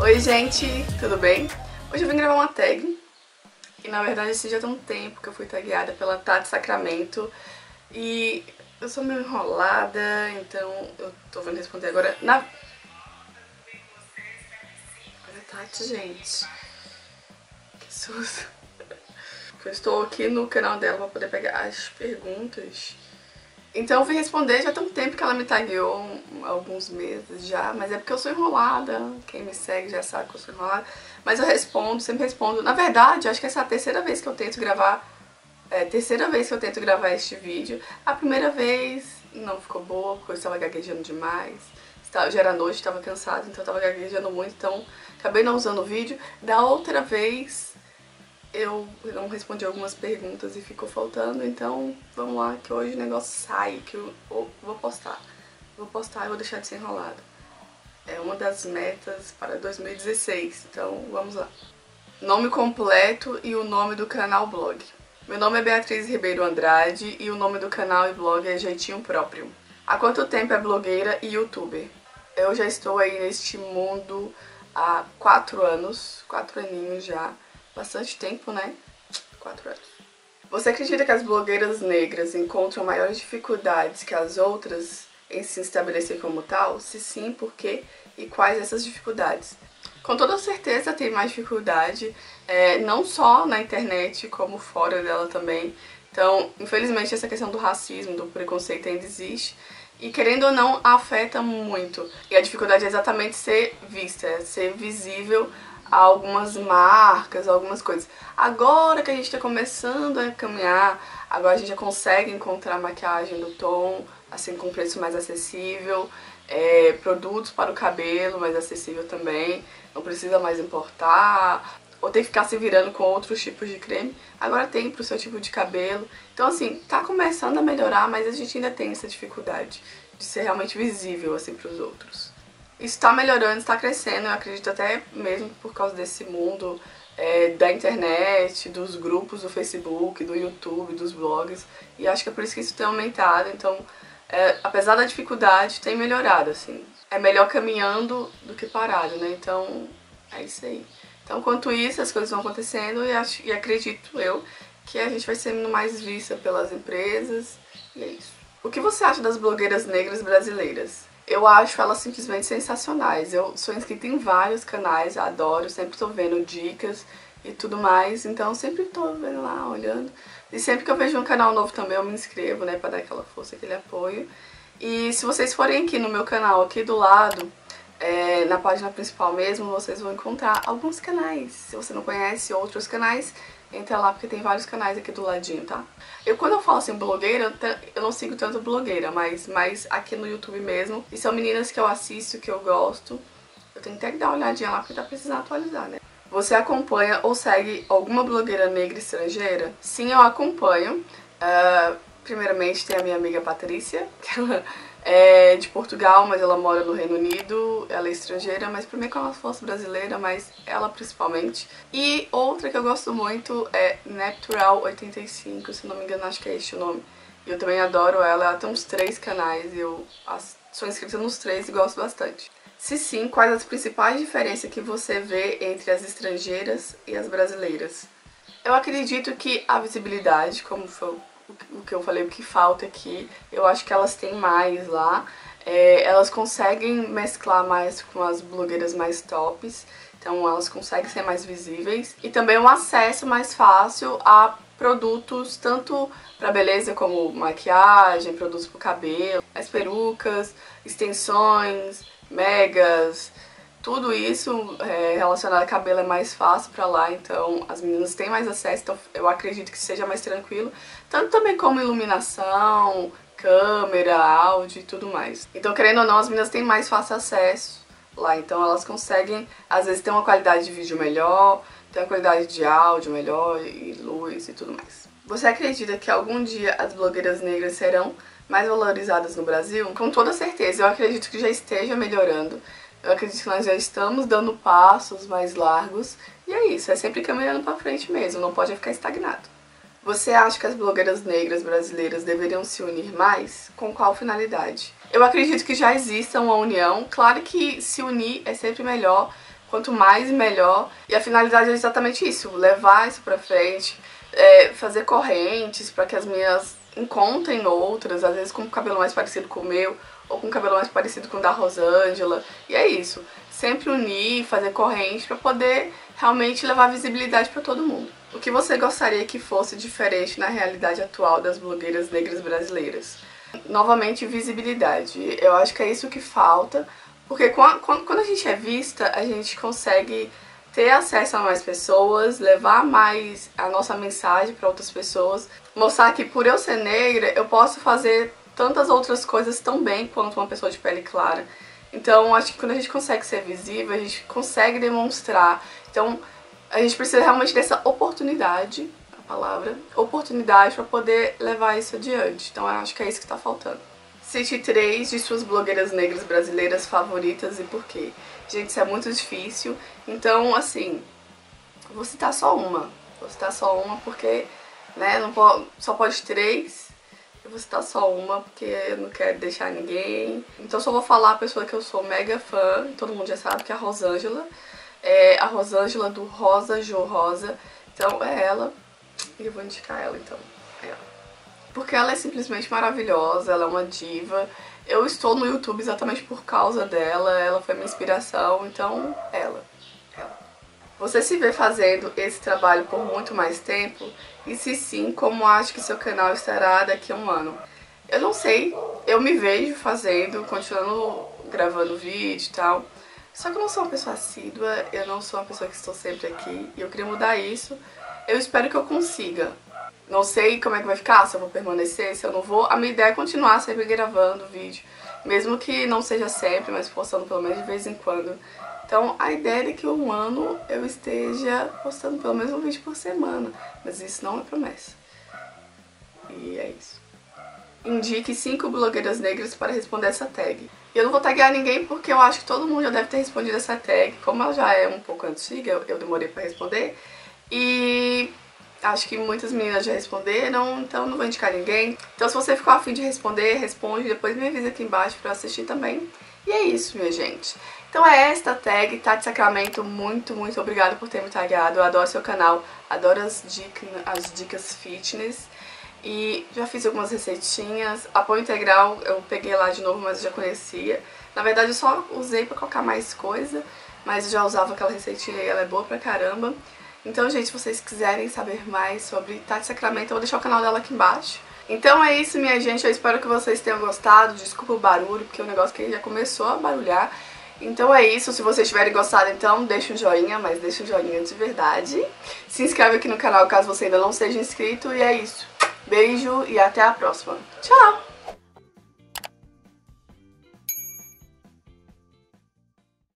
Oi gente, tudo bem? Hoje eu vim gravar uma tag e na verdade esse já tem um tempo que eu fui tagueada pela Tati Sacramento e eu sou meio enrolada, então eu tô vendo responder agora na... Olha Tati, gente, que susto. Eu estou aqui no canal dela pra poder pegar as perguntas. Então eu vim responder, já tem um tempo que ela me tagueou, alguns meses já, mas é porque eu sou enrolada, quem me segue já sabe que eu sou enrolada, mas eu respondo, sempre respondo. Na verdade, acho que essa é a terceira vez que eu tento gravar, este vídeo. A primeira vez não ficou boa, porque eu estava gaguejando demais, já era noite, estava cansada, então eu estava gaguejando muito, então acabei não usando o vídeo. Da outra vez eu não respondi algumas perguntas e ficou faltando, então vamos lá que hoje o negócio sai, que eu vou postar. Vou postar e vou deixar de ser enrolado. É uma das metas para 2016, então vamos lá. Nome completo e o nome do canal blog. Meu nome é Beatriz Ribeiro Andrade e o nome do canal e blog é Jeitinho Próprio. Há quanto tempo é blogueira e youtuber? Eu já estou aí neste mundo há 4 anos, 4 aninhos já. Bastante tempo, né? 4 anos. Você acredita que as blogueiras negras encontram maiores dificuldades que as outras em se estabelecer como tal? Se sim, por quê? E quais essas dificuldades? Com toda certeza tem mais dificuldade, não só na internet, como fora dela também. Então, infelizmente, essa questão do racismo, do preconceito ainda existe. E querendo ou não, afeta muito. E a dificuldade é exatamente ser vista, ser visível a algumas marcas, algumas coisas. Agora que a gente tá começando a caminhar, agora a gente já consegue encontrar maquiagem do tom, assim, com preço mais acessível, produtos para o cabelo mais acessível também, não precisa mais importar, ou ter que ficar se virando com outros tipos de creme, agora tem pro seu tipo de cabelo. Então assim, tá começando a melhorar, mas a gente ainda tem essa dificuldade de ser realmente visível, assim, pros outros. Isso está melhorando, está crescendo, eu acredito até mesmo por causa desse mundo da internet, dos grupos do Facebook, do YouTube, dos blogs, e acho que é por isso que isso tem aumentado. Então, apesar da dificuldade, tem melhorado, assim. É melhor caminhando do que parado, né? Então, é isso aí. Então, enquanto isso, as coisas vão acontecendo e acredito eu que a gente vai sendo mais vista pelas empresas, e é isso. O que você acha das blogueiras negras brasileiras? Eu acho elas simplesmente sensacionais. Eu sou inscrita em vários canais, adoro, sempre tô vendo dicas e tudo mais, então sempre tô vendo lá, olhando. E sempre que eu vejo um canal novo também eu me inscrevo, né, pra dar aquela força, aquele apoio. E se vocês forem aqui no meu canal, aqui do lado, na página principal mesmo, vocês vão encontrar alguns canais. Se você não conhece outros canais, entra lá porque tem vários canais aqui do ladinho, tá? Quando eu falo assim blogueira, eu não sigo tanto blogueira, mas aqui no YouTube mesmo. E são meninas que eu assisto, que eu gosto. Eu tenho até que dar uma olhadinha lá porque tá precisando atualizar, né? Você acompanha ou segue alguma blogueira negra estrangeira? Sim, eu acompanho. Primeiramente tem a minha amiga Patrícia, que ela é de Portugal, mas ela mora no Reino Unido, ela é estrangeira, mas pra mim é como ela fosse brasileira, mas ela principalmente. E outra que eu gosto muito é Natural85, se não me engano acho que é este o nome. E eu também adoro ela tem uns 3 canais e eu sou inscrita nos 3 e gosto bastante. Se sim, quais as principais diferenças que você vê entre as estrangeiras e as brasileiras? Eu acredito que a visibilidade, como foi o que eu falei, o que falta aqui, eu acho que elas têm mais lá. Elas conseguem mesclar mais com as blogueiras mais tops, então elas conseguem ser mais visíveis. E também um acesso mais fácil a produtos, tanto para beleza como maquiagem, produtos para o cabelo, as perucas, extensões, megas, tudo isso relacionado a cabelo é mais fácil pra lá, então as meninas têm mais acesso, então eu acredito que seja mais tranquilo, tanto também como iluminação, câmera, áudio e tudo mais. Então, querendo ou não, as meninas têm mais fácil acesso lá, então elas conseguem, às vezes, ter uma qualidade de vídeo melhor, ter uma qualidade de áudio melhor e luz e tudo mais. Você acredita que algum dia as blogueiras negras serão mais valorizadas no Brasil? Com toda certeza, eu acredito que já esteja melhorando. Eu acredito que nós já estamos dando passos mais largos. E é isso, é sempre caminhando pra frente mesmo, não pode ficar estagnado. Você acha que as blogueiras negras brasileiras deveriam se unir mais? Com qual finalidade? Eu acredito que já exista uma união. Claro que se unir é sempre melhor quanto mais melhor. E a finalidade é exatamente isso, levar isso pra frente, fazer correntes para que as minhas encontrem outras, às vezes com um cabelo mais parecido com o meu, ou com um cabelo mais parecido com o da Rosângela. E é isso, sempre unir, fazer corrente para poder realmente levar visibilidade para todo mundo. O que você gostaria que fosse diferente na realidade atual das blogueiras negras brasileiras? Novamente, visibilidade. Eu acho que é isso que falta, porque quando a gente é vista, a gente consegue ter acesso a mais pessoas, levar mais a nossa mensagem para outras pessoas, mostrar que por eu ser negra, eu posso fazer tantas outras coisas tão bem quanto uma pessoa de pele clara. Então, acho que quando a gente consegue ser visível, a gente consegue demonstrar. Então, a gente precisa realmente dessa oportunidade, a palavra, oportunidade para poder levar isso adiante. Então, eu acho que é isso que está faltando. Cite 3 de suas blogueiras negras brasileiras favoritas e por quê. Gente, isso é muito difícil, então, assim, vou citar só uma. Vou citar só uma porque, né, só pode 3. Eu vou citar só uma porque eu não quero deixar ninguém. Então só vou falar a pessoa que eu sou mega fã, todo mundo já sabe, que é a Rosângela. É a Rosângela do Rosa Jo Rosa. Então é ela, e eu vou indicar ela então. É ela. Porque ela é simplesmente maravilhosa, ela é uma diva. Eu estou no YouTube exatamente por causa dela, ela foi minha inspiração, então ela. Você se vê fazendo esse trabalho por muito mais tempo? E se sim, como acha que seu canal estará daqui a um ano? Eu não sei, eu me vejo fazendo, continuando gravando vídeo e tal. Só que eu não sou uma pessoa assídua, eu não sou uma pessoa que estou sempre aqui. E eu queria mudar isso. Eu espero que eu consiga. Não sei como é que vai ficar, se eu vou permanecer, se eu não vou. A minha ideia é continuar sempre gravando vídeo. Mesmo que não seja sempre, mas postando pelo menos de vez em quando. Então a ideia é que um ano eu esteja postando pelo menos um vídeo por semana. Mas isso não é promessa. E é isso. Indique 5 blogueiras negras para responder essa tag. E eu não vou taguear ninguém porque eu acho que todo mundo já deve ter respondido essa tag. Como ela já é um pouco antiga, eu demorei para responder. E acho que muitas meninas já responderam, então não vou indicar ninguém. Então se você ficou a fim de responder, responde, depois me avisa aqui embaixo pra eu assistir também. E é isso, minha gente. Então é esta tag, Tati Sacramento, muito obrigada por ter me tagueado. Eu adoro seu canal, adoro as dicas fitness. E já fiz algumas receitinhas. Apoio integral eu peguei lá de novo, mas eu já conhecia. Na verdade eu só usei pra colocar mais coisa, mas eu já usava aquela receitinha e ela é boa pra caramba. Então, gente, se vocês quiserem saber mais sobre Tati Sacramento, eu vou deixar o canal dela aqui embaixo. Então é isso, minha gente. Eu espero que vocês tenham gostado. Desculpa o barulho, porque o negócio aqui já começou a barulhar. Então é isso. Se vocês tiverem gostado, então deixa um joinha, mas deixa um joinha de verdade. Se inscreve aqui no canal caso você ainda não seja inscrito. E é isso. Beijo e até a próxima. Tchau!